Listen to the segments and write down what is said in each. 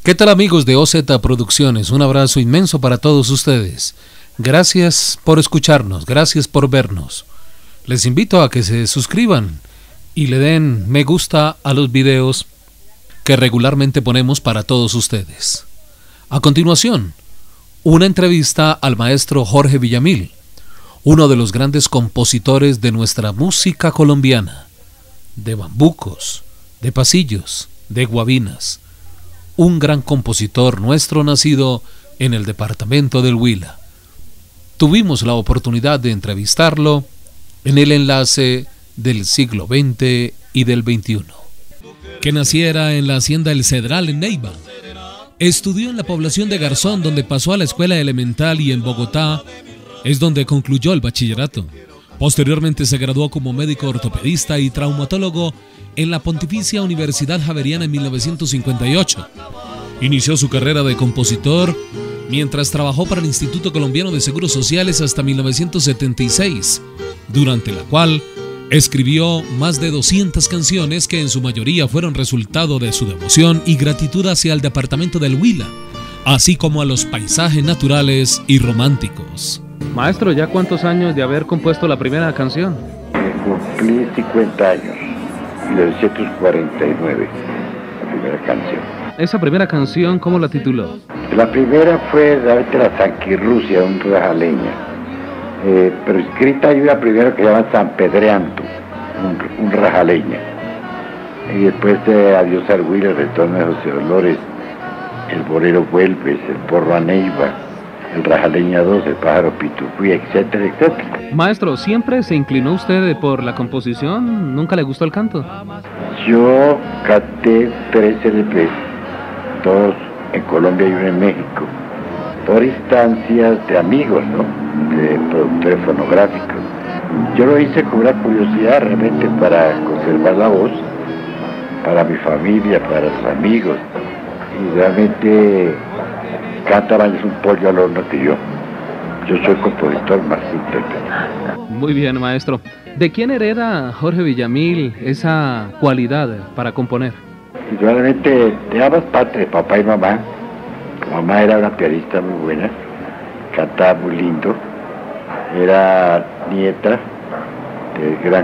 ¿Qué tal amigos de OZ Producciones? Un abrazo inmenso para todos ustedes. Gracias por escucharnos, gracias por vernos. Les invito a que se suscriban y le den me gusta a los videos que regularmente ponemos para todos ustedes. A continuación, una entrevista al maestro Jorge Villamil, uno de los grandes compositores de nuestra música colombiana, de bambucos, de pasillos, de guabinas. Un gran compositor nuestro nacido en el departamento del Huila. Tuvimos la oportunidad de entrevistarlo en el enlace del siglo XX y del XXI. Que naciera en la hacienda El Cedral en Neiva. Estudió en la población de Garzón, donde pasó a la escuela elemental, y en Bogotá es donde concluyó el bachillerato. Posteriormente se graduó como médico ortopedista y traumatólogo en la Pontificia Universidad Javeriana en 1958. Inició su carrera de compositor mientras trabajó para el Instituto Colombiano de Seguros Sociales hasta 1976, durante la cual escribió más de 200 canciones que en su mayoría fueron resultado de su devoción y gratitud hacia el departamento del Huila, así como a los paisajes naturales y románticos. Maestro, ¿ya cuántos años de haber compuesto la primera canción? Cumplí 50 años, 1949, la primera canción. ¿Esa primera canción cómo la tituló? La primera fue realmente la Sanquirrusia, un rajaleña. Pero escrita hay una primera que se llama San Pedreando, un rajaleña. Y después de Adiós al Huila, el retorno de José Dolores, El bolero Vuelves, El porro a Neiva, El rajaleña 2, El pájaro Pitufí, etcétera, etcétera. Maestro, ¿siempre se inclinó usted por la composición? ¿Nunca le gustó el canto? Yo canté 3 LPs, 2 en Colombia y 1 en México, por instancias de amigos, ¿no? De productores fonográficos. Yo lo hice con una curiosidad realmente para conservar la voz, para mi familia, para los amigos, y realmente canta más un pollo al horno que yo. Yo soy compositor más que intérprete. Muy bien, maestro. ¿De quién hereda Jorge Villamil esa cualidad para componer? Realmente de ambas partes, de papá y mamá. Mamá era una pianista muy buena, cantaba muy lindo, era nieta del gran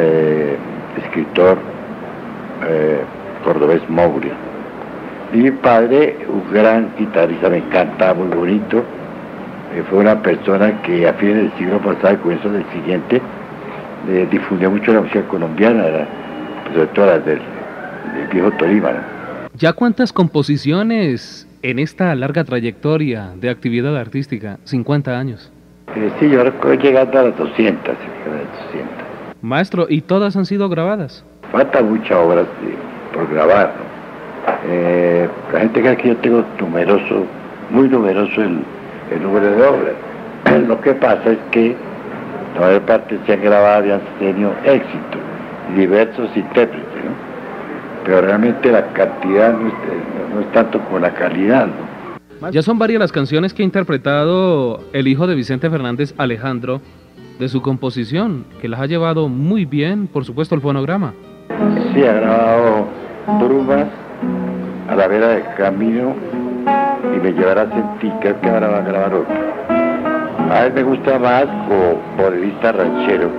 escritor cordobés Moure. Y mi padre, un gran guitarrista, me encantaba, muy bonito. Fue una persona que a fines del siglo pasado y comienzos del siguiente difundió mucho la música colombiana, sobre todo las del viejo Tolima, ¿no? ¿Ya cuántas composiciones en esta larga trayectoria de actividad artística? 50 años. Sí, yo recuerdo llegando a las 200. Maestro, ¿y todas han sido grabadas? Falta muchas obras por grabar, ¿no? La gente cree que yo tengo muy numeroso el número de obras. Lo que pasa es que la mayor parte se han grabado y han tenido éxito, diversos intérpretes, ¿no? Pero realmente la cantidad no es tanto como la calidad, ¿no? Ya son varias las canciones que ha interpretado el hijo de Vicente Fernández, Alejandro, de su composición, que las ha llevado muy bien, por supuesto, el fonograma. Sí, ha grabado Brumas, A la vera del camino y Me llevarás en ti. Creo que ahora va a grabar otro. A él me gusta más como bolerista ranchero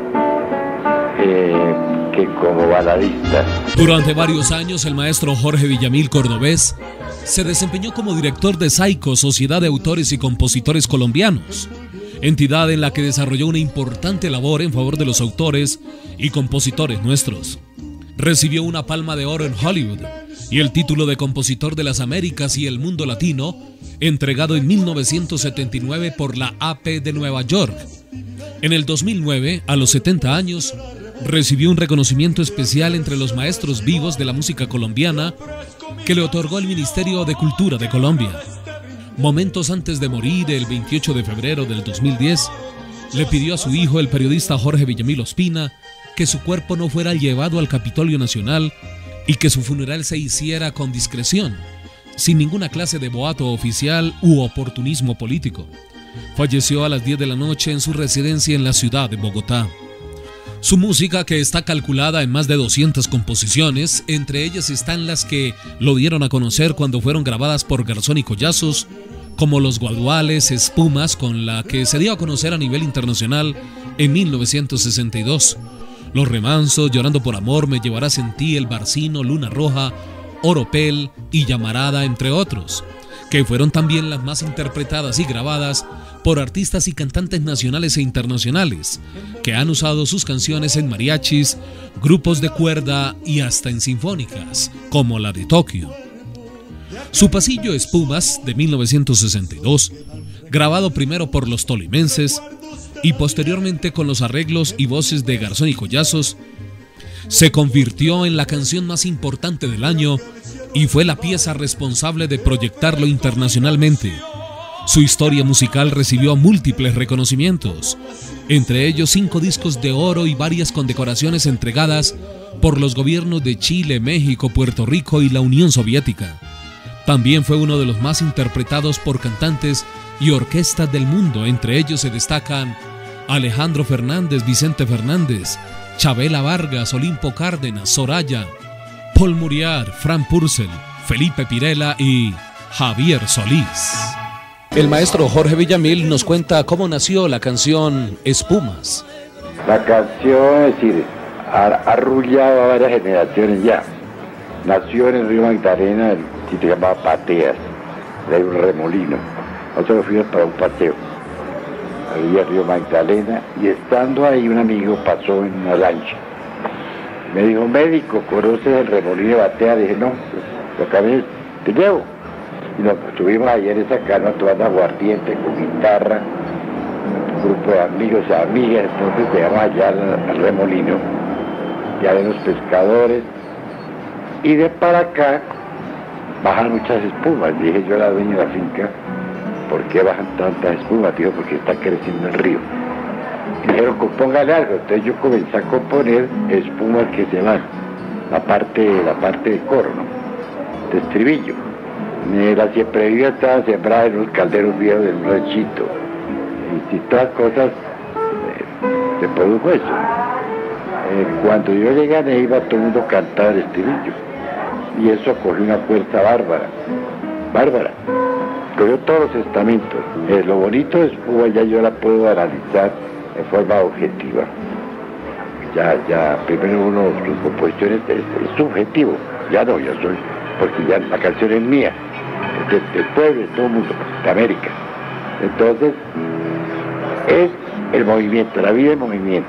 que como baladista. Durante varios años el maestro Jorge Villamil cordobés se desempeñó como director de SAICO, Sociedad de Autores y Compositores Colombianos, entidad en la que desarrolló una importante labor en favor de los autores y compositores nuestros. Recibió una Palma de Oro en Hollywood y el título de Compositor de las Américas y el Mundo Latino, entregado en 1979 por la AP de Nueva York. En el 2009, a los 70 años, recibió un reconocimiento especial entre los maestros vivos de la música colombiana que le otorgó el Ministerio de Cultura de Colombia. Momentos antes de morir, el 28 de febrero del 2010, le pidió a su hijo, el periodista Jorge Villamil Ospina, que su cuerpo no fuera llevado al Capitolio Nacional y que su funeral se hiciera con discreción, sin ninguna clase de boato oficial u oportunismo político. Falleció a las 10 de la noche en su residencia en la ciudad de Bogotá. Su música, que está calculada en más de 200 composiciones, entre ellas están las que lo dieron a conocer cuando fueron grabadas por Garzón y Collazos, como Los Guaduales, Espumas, con la que se dio a conocer a nivel internacional en 1962, Los Remansos, Llorando por Amor, Me Llevarás en Ti, El Barcino, Luna Roja, Oropel y Llamarada, entre otros, que fueron también las más interpretadas y grabadas por artistas y cantantes nacionales e internacionales, que han usado sus canciones en mariachis, grupos de cuerda y hasta en sinfónicas, como la de Tokio. Su Pasillo Espumas, de 1962, grabado primero por los tolimenses y posteriormente con los arreglos y voces de Garzón y Collazos, se convirtió en la canción más importante del año y fue la pieza responsable de proyectarlo internacionalmente. Su historia musical recibió múltiples reconocimientos, entre ellos 5 discos de oro y varias condecoraciones entregadas por los gobiernos de Chile, México, Puerto Rico y la Unión Soviética. También fue uno de los más interpretados por cantantes y orquestas del mundo, entre ellos se destacan Alejandro Fernández, Vicente Fernández, Chabela Vargas, Olimpo Cárdenas, Soraya, Paul Muriar, Fran Purcell, Felipe Pirela y Javier Solís. El maestro Jorge Villamil nos cuenta cómo nació la canción Espumas. La canción, es decir, ha arrullado a varias generaciones ya. Nació en el río Magdalena, el sitio se llamaba Pateas, de un remolino. Nosotros fuimos para un paseo. Había el río Magdalena y estando ahí un amigo pasó en una lancha. Me dijo, médico, ¿conoces el remolino de Batea? Dije, no, lo acabé, te llevo. Y nos estuvimos ayer en esa calma tomando aguardiente con guitarra, un grupo de amigos y amigas, entonces llegamos allá al remolino, ya de los pescadores, y de para acá bajan muchas espumas. Dije yo a la dueña de la finca, ¿por qué bajan tantas espumas? Dijo, porque está creciendo el río. Y dijeron, compóngale algo. Entonces yo comencé a componer espumas que se van, la parte de coro, ¿no? De estribillo. La siempre viva estaba sembrada en los calderos viejos del ranchito. Y todas cosas se produjo eso. Cuando yo llegué a Neiva, todo el mundo cantaba el estribillo. Y eso cogió una fuerza bárbara. Cogió todos los estamentos. Lo bonito de Espuma ya yo la puedo analizar en forma objetiva. Ya, primero uno, sus composiciones es subjetivo. Ya no, yo soy, porque ya la canción es mía. Del pueblo, de todo el mundo, de América. Entonces, es el movimiento, la vida en movimiento.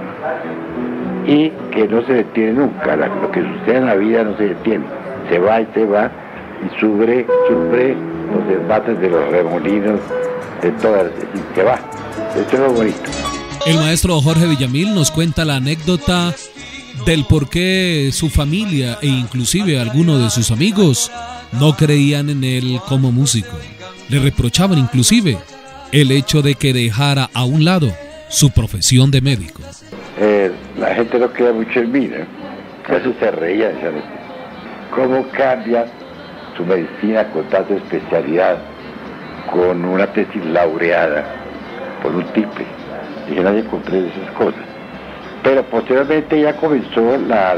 Y que no se detiene nunca, lo que sucede en la vida no se detiene. Se va, y sufre los embates de los remolinos, de todas, y se va. Esto es lo bonito. El maestro Jorge Villamil nos cuenta la anécdota del por qué su familia e inclusive algunos de sus amigos no creían en él como músico. Le reprochaban inclusive el hecho de que dejara a un lado su profesión de médico. La gente no queda mucho en mí, ¿no? Eso se reía. ¿Sabes? ¿Cómo cambia su medicina con tanta especialidad, con una tesis laureada, por un tiple? Dije, nadie comprende esas cosas. Pero posteriormente ya comenzó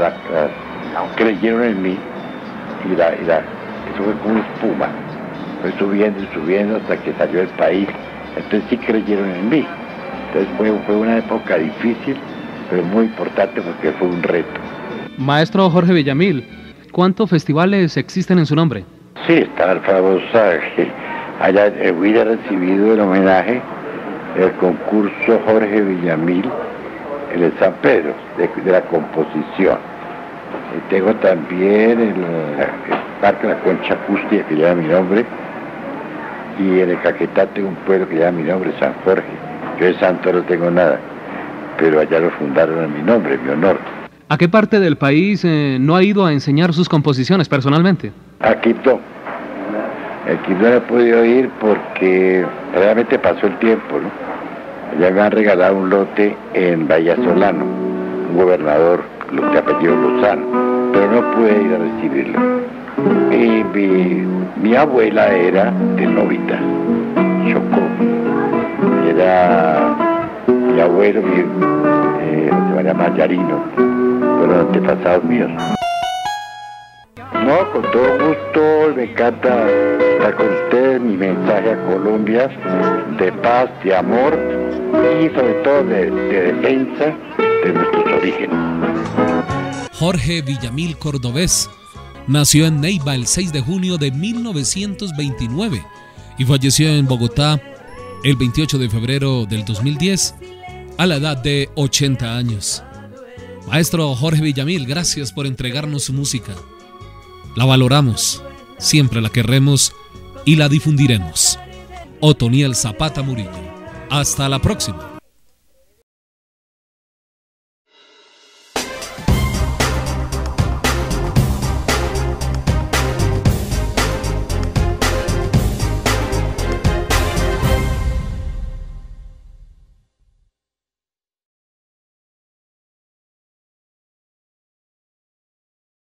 creyeron en mí y eso fue como una espuma. Fue subiendo y subiendo hasta que salió del país. Entonces sí creyeron en mí. Entonces fue una época difícil, pero muy importante porque fue un reto. Maestro Jorge Villamil, ¿cuántos festivales existen en su nombre? Sí, está el famoso, allá hubiera recibido el homenaje del concurso Jorge Villamil en el San Pedro, de la composición. Y tengo también el Parque de la Concha Acústica, que lleva mi nombre, y en el Caquetá tengo un pueblo que lleva mi nombre, San Jorge. Yo de Santo no tengo nada, pero allá lo fundaron en mi nombre, en mi honor. ¿A qué parte del país no ha ido a enseñar sus composiciones personalmente? A Quibdó. Aquí no he podido ir porque realmente pasó el tiempo, ¿no? Allá me han regalado un lote en Bahía Solano, un gobernador de apellido Lozano, pero no pude ir a recibirlo. Y mi abuela era de Novita, Chocó. Era mi abuelo, indígenas, se van a llamar yarinos, fueron antepasados míos. No, con todo gusto, me encanta estar con ustedes, mi mensaje a Colombia de paz, de amor y sobre todo de defensa de nuestros orígenes. Jorge Villamil Cordobés nació en Neiva el 6 de junio de 1929 y falleció en Bogotá el 28 de febrero del 2010 a la edad de 80 años. Maestro Jorge Villamil, gracias por entregarnos su música. La valoramos, siempre la querremos y la difundiremos. Otoniel Zapata Murillo. Hasta la próxima.